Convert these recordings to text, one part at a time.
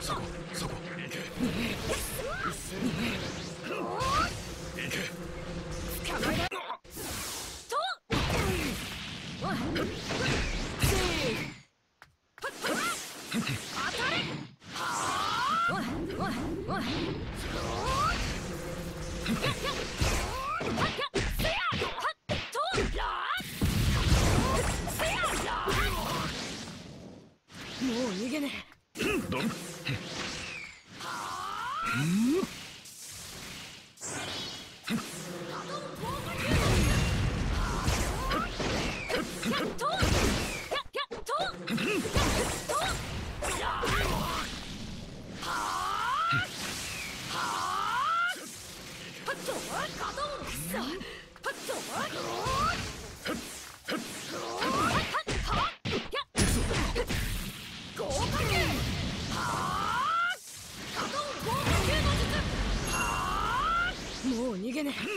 そこそこ行け。一斉に行け。 捕まえろと当たれ。おいおいおいもう逃げねえ。 どんもう逃げねえ。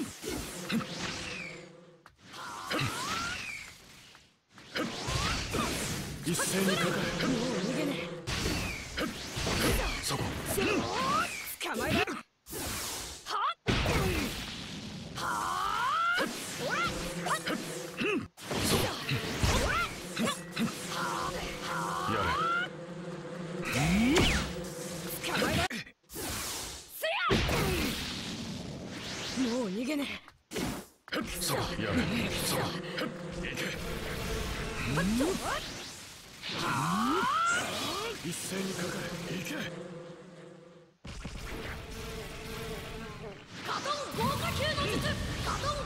一斉にかかれ。 もう逃げねえ。 そこ捕まえろ。はっやれ。 捕まえろ。せや。もう逃げねえ。 そこやれ。そこ行け。一斉にかかれ。行け。 ガトン豪華級の術。ガトン